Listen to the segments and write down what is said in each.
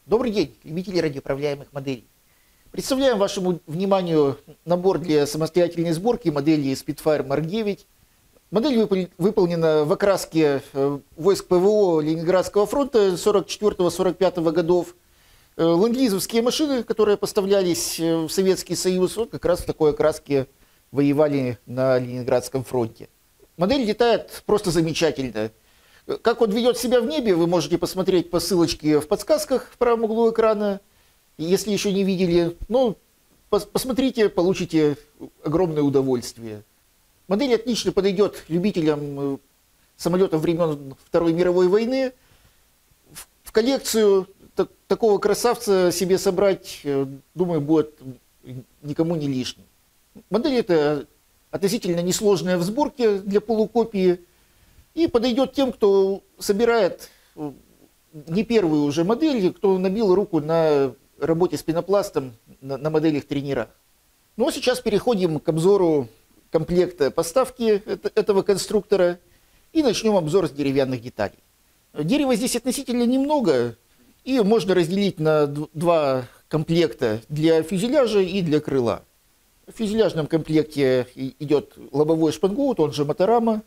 Добрый день, любители радиоуправляемых моделей. Представляем вашему вниманию набор для самостоятельной сборки модели Spitfire Mark 9. Модель выполнена в окраске войск ПВО Ленинградского фронта 44-45 годов. Ленд-лизовские машины, которые поставлялись в Советский Союз, вот как раз в такой окраске воевали на Ленинградском фронте. Модель летает просто замечательно. Как он ведет себя в небе, вы можете посмотреть по ссылочке в подсказках в правом углу экрана. Если еще не видели, посмотрите, получите огромное удовольствие. Модель отлично подойдет любителям самолетов времен Второй мировой войны. В коллекцию такого красавца себе собрать, думаю, будет никому не лишним. Модель эта относительно несложная в сборке для полукопии и подойдет тем, кто собирает не первую уже модель, кто набил руку на работе с пенопластом на моделях тренера. Ну а сейчас переходим к обзору комплекта поставки этого конструктора и начнем обзор с деревянных деталей. Дерева здесь относительно немного, и можно разделить на два комплекта для фюзеляжа и для крыла. В фюзеляжном комплекте идет лобовой шпангоут, он же моторама.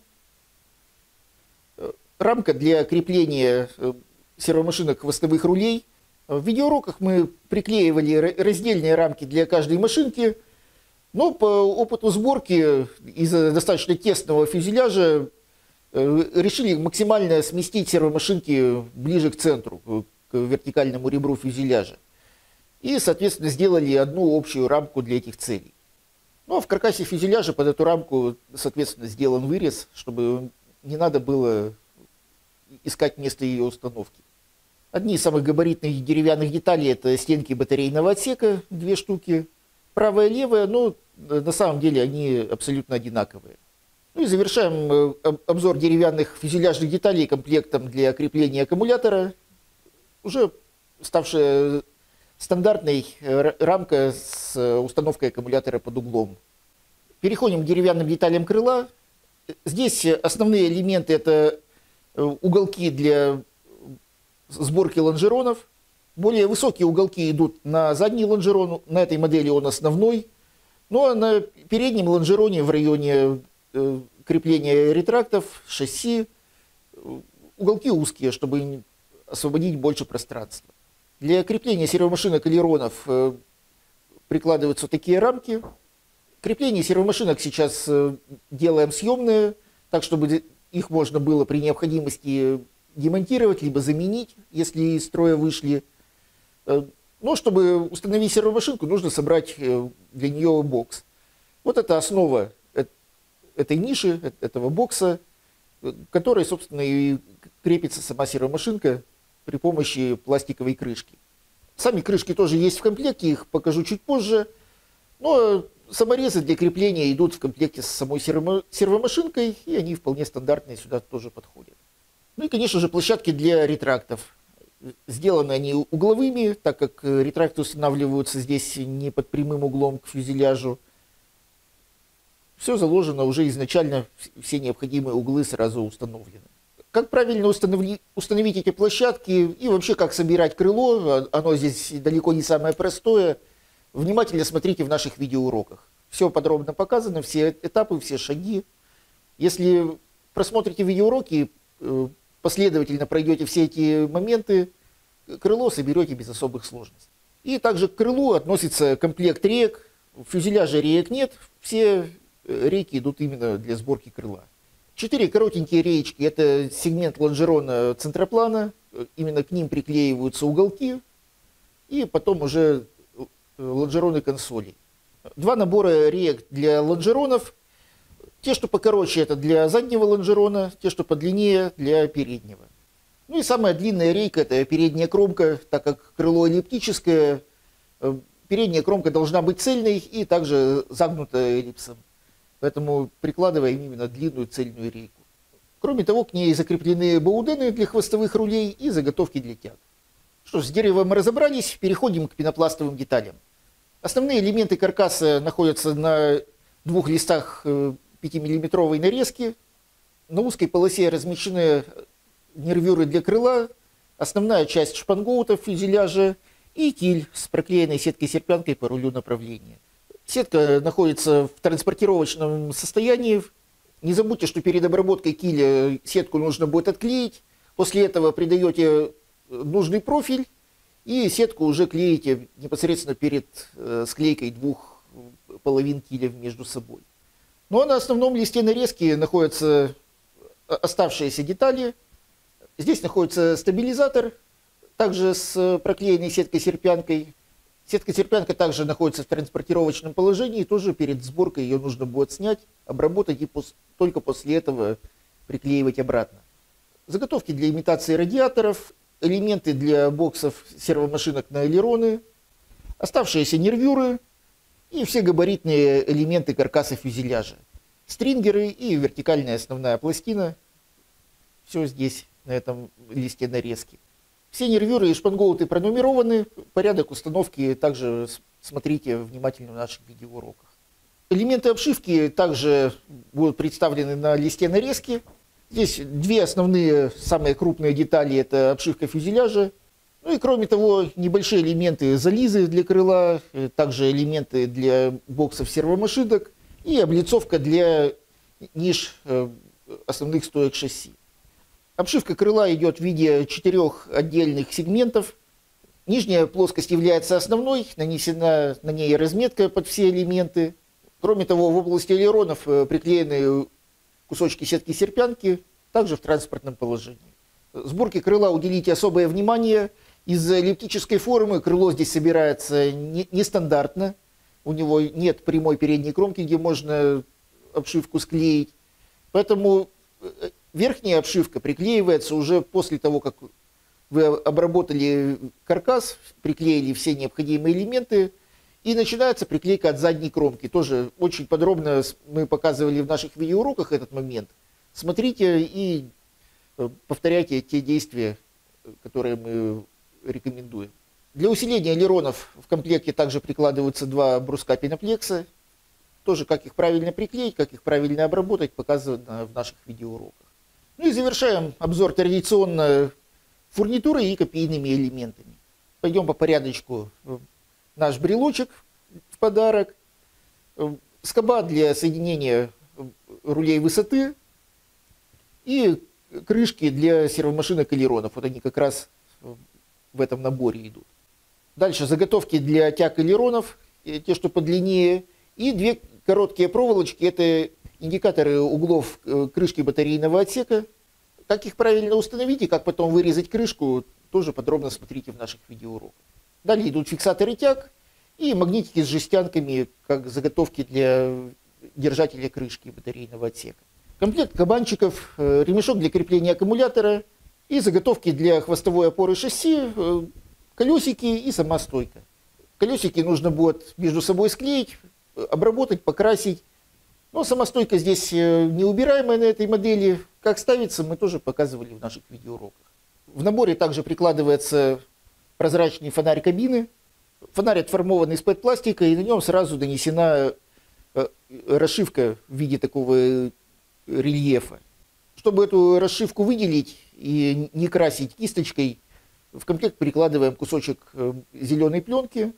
Рамка для крепления сервомашинок хвостовых рулей. В видеоуроках мы приклеивали раздельные рамки для каждой машинки, но по опыту сборки из-за достаточно тесного фюзеляжа решили максимально сместить сервомашинки ближе к центру, к вертикальному ребру фюзеляжа. И, соответственно, сделали одну общую рамку для этих целей. Ну а в каркасе фюзеляжа под эту рамку, соответственно, сделан вырез, чтобы не надо было искать место ее установки. Одни из самых габаритных деревянных деталей — это стенки батарейного отсека, 2 штуки. Правая и левая, но на самом деле они абсолютно одинаковые. Ну и завершаем обзор деревянных фюзеляжных деталей комплектом для крепления аккумулятора. Уже ставшая стандартной рамка с установкой аккумулятора под углом. Переходим к деревянным деталям крыла. Здесь основные элементы — это уголки для сборки лонжеронов. Более высокие уголки идут на задний лонжерон, на этой модели он основной. Ну а на переднем лонжероне в районе крепления ретрактов, шасси, уголки узкие, чтобы освободить больше пространства. Для крепления сервомашинок элеронов прикладываются такие рамки. Крепление сервомашинок сейчас делаем съемные, так чтобы их можно было при необходимости демонтировать, либо заменить, если из строя вышли. Но чтобы установить сервомашинку, нужно собрать для нее бокс. Вот это основа этой ниши, этого бокса, к которой, собственно, и крепится сама сервомашинка при помощи пластиковой крышки. Сами крышки тоже есть в комплекте, их покажу чуть позже. Но саморезы для крепления идут в комплекте с самой сервомашинкой, и они вполне стандартные, сюда тоже подходят. Ну и, конечно же, площадки для ретрактов. Сделаны они угловыми, так как ретракты устанавливаются здесь не под прямым углом к фюзеляжу. Все заложено уже изначально, все необходимые углы сразу установлены. Как правильно установить эти площадки и вообще как собирать крыло, оно здесь далеко не самое простое, внимательно смотрите в наших видеоуроках. Все подробно показано, все этапы, все шаги. Если просмотрите видеоуроки, последовательно пройдете все эти моменты, крыло соберете без особых сложностей. И также к крылу относится комплект реек. В фюзеляже реек нет, все рейки идут именно для сборки крыла. 4 коротенькие реечки — это сегмент лонжерона центроплана, именно к ним приклеиваются уголки, и потом уже лонжероны консолей. 2 набора реек для лонжеронов. Те, что покороче, это для заднего лонжерона, те, что подлиннее, для переднего. Ну и самая длинная рейка — это передняя кромка, так как крыло эллиптическое, передняя кромка должна быть цельной и также загнутая эллипсом. Поэтому прикладываем именно длинную цельную рейку. Кроме того, к ней закреплены баудены для хвостовых рулей и заготовки для тяг. Что ж, с деревом мы разобрались, переходим к пенопластовым деталям. Основные элементы каркаса находятся на 2 листах 5-миллиметровой нарезки. На узкой полосе размещены нервюры для крыла, основная часть шпангоута в фюзеляже и киль с проклеенной сеткой-серпянкой по рулю направления. Сетка находится в транспортировочном состоянии. Не забудьте, что перед обработкой киля сетку нужно будет отклеить. После этого придаете нужный профиль и сетку уже клеите непосредственно перед склейкой двух половин киля между собой. Ну а на основном листе нарезки находятся оставшиеся детали. Здесь находится стабилизатор, также с проклеенной сеткой-серпянкой. Сетка-серпянка также находится в транспортировочном положении, тоже перед сборкой ее нужно будет снять, обработать и только после этого приклеивать обратно. Заготовки для имитации радиаторов, элементы для боксов сервомашинок на элероны, оставшиеся нервюры и все габаритные элементы каркаса фюзеляжа. Стрингеры и вертикальная основная пластина. Все здесь, на этом листе нарезки. Все нервюры и шпангоуты пронумерованы. Порядок установки также смотрите внимательно в наших видеоуроках. Элементы обшивки также будут представлены на листе нарезки. Здесь две основные, самые крупные детали – это обшивка фюзеляжа. Ну и кроме того, небольшие элементы зализы для крыла, также элементы для боксов сервомашинок и облицовка для ниш основных стоек шасси. Обшивка крыла идет в виде 4 отдельных сегментов. Нижняя плоскость является основной, нанесена на ней разметка под все элементы. Кроме того, в области элеронов приклеены кусочки сетки-серпянки, также в транспортном положении. Сборке крыла уделите особое внимание. Из-за эллиптической формы крыло здесь собирается нестандартно. У него нет прямой передней кромки, где можно обшивку склеить. Поэтому верхняя обшивка приклеивается уже после того, как вы обработали каркас, приклеили все необходимые элементы, и начинается приклейка от задней кромки. Тоже очень подробно мы показывали в наших видеоуроках этот момент. Смотрите и повторяйте те действия, которые мы рекомендуем. Для усиления элеронов в комплекте также прикладываются 2 бруска пеноплекса. Тоже как их правильно приклеить, как их правильно обработать, показано в наших видеоуроках. Ну и завершаем обзор традиционно фурнитурой и копийными элементами. Пойдем по порядочку. Наш брелочек в подарок, скоба для соединения рулей высоты и крышки для сервомашинок элеронов. Вот они как раз в этом наборе идут. Дальше заготовки для тяг элеронов, те, что подлиннее, и 2 короткие проволочки, это индикаторы углов крышки батарейного отсека. Как их правильно установить и как потом вырезать крышку, тоже подробно смотрите в наших видеоуроках. Далее идут фиксаторы тяг и магнитики с жестянками, как заготовки для держателя крышки батарейного отсека. Комплект кабанчиков, ремешок для крепления аккумулятора и заготовки для хвостовой опоры шасси, колесики и сама стойка. Колесики нужно будет между собой склеить, обработать, покрасить. Но сама стойка здесь неубираемая на этой модели. Как ставится, мы тоже показывали в наших видеоуроках. В наборе также прикладывается прозрачный фонарь кабины. Фонарь отформован из пластика, и на нем сразу нанесена расшивка в виде такого рельефа. Чтобы эту расшивку выделить и не красить кисточкой, в комплект прикладываем кусочек зеленой пленки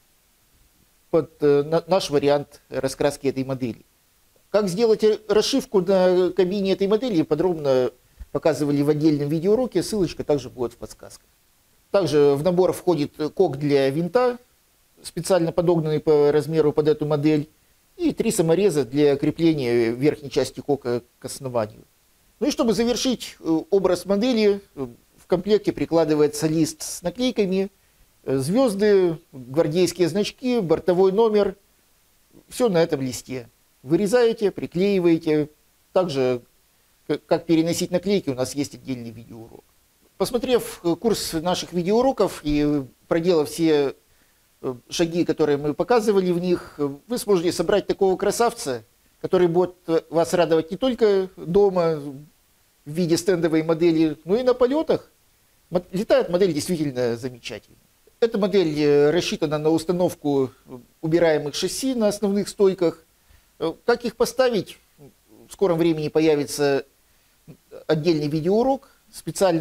под наш вариант раскраски этой модели. Как сделать расшивку на кабине этой модели, подробно показывали в отдельном видеоуроке, ссылочка также будет в подсказках. Также в набор входит кок для винта, специально подогнанный по размеру под эту модель, и 3 самореза для крепления верхней части кока к основанию. Ну и чтобы завершить образ модели, в комплекте прикладывается лист с наклейками, звезды, гвардейские значки, бортовой номер. Все на этом листе. Вырезаете, приклеиваете. Также, как переносить наклейки, у нас есть отдельный видеоурок. Посмотрев курс наших видеоуроков и проделав все шаги, которые мы показывали в них, вы сможете собрать такого красавца, который будет вас радовать не только дома в виде стендовой модели, но и на полетах. Летает модель действительно замечательно. Эта модель рассчитана на установку убираемых шасси на основных стойках. Как их поставить? В скором времени появится отдельный видеоурок. Специально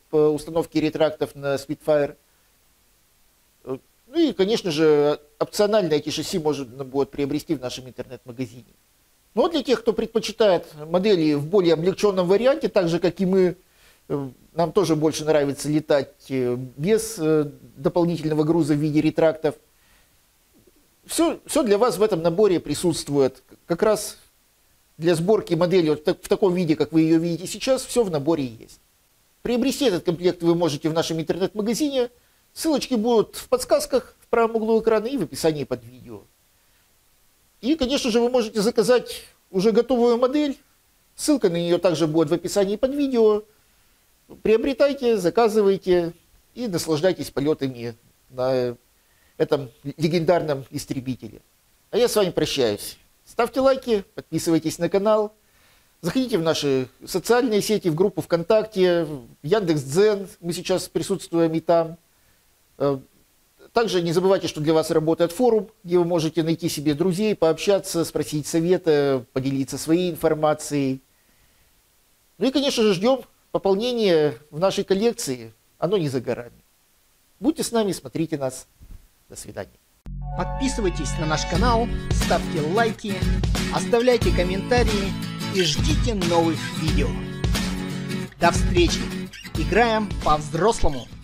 по установке ретрактов на Spitfire. Ну и, конечно же, опционально эти шасси можно будет приобрести в нашем интернет-магазине. Но для тех, кто предпочитает модели в более облегченном варианте, так же, как и мы, нам тоже больше нравится летать без дополнительного груза в виде ретрактов. Все для вас в этом наборе присутствует. Как раз для сборки модели в таком виде, как вы ее видите сейчас, все в наборе есть. Приобрести этот комплект вы можете в нашем интернет-магазине. Ссылочки будут в подсказках в правом углу экрана и в описании под видео. И, конечно же, вы можете заказать уже готовую модель. Ссылка на нее также будет в описании под видео. Приобретайте, заказывайте и наслаждайтесь полетами на этом легендарном истребителе. А я с вами прощаюсь. Ставьте лайки, подписывайтесь на канал. Заходите в наши социальные сети, в группу ВКонтакте, в Яндекс.Дзен. Мы сейчас присутствуем и там. Также не забывайте, что для вас работает форум, где вы можете найти себе друзей, пообщаться, спросить совета, поделиться своей информацией. Ну и, конечно же, ждем пополнения в нашей коллекции. Оно не за горами. Будьте с нами, смотрите нас. До свидания. Подписывайтесь на наш канал, ставьте лайки, оставляйте комментарии и ждите новых видео. До встречи! Играем по-взрослому!